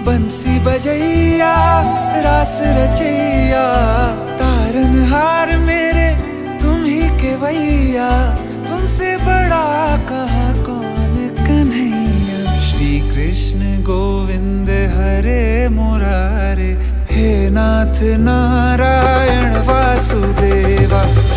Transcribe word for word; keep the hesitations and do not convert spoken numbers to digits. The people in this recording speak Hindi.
बंसी बजैया रास रचैया, तारनहार मेरे तुम ही केवैया, तुमसे बड़ा कहाँ कौन कन्हैया। श्री कृष्ण गोविंद हरे मुरारे, हे नाथ नारायण वासुदेवा।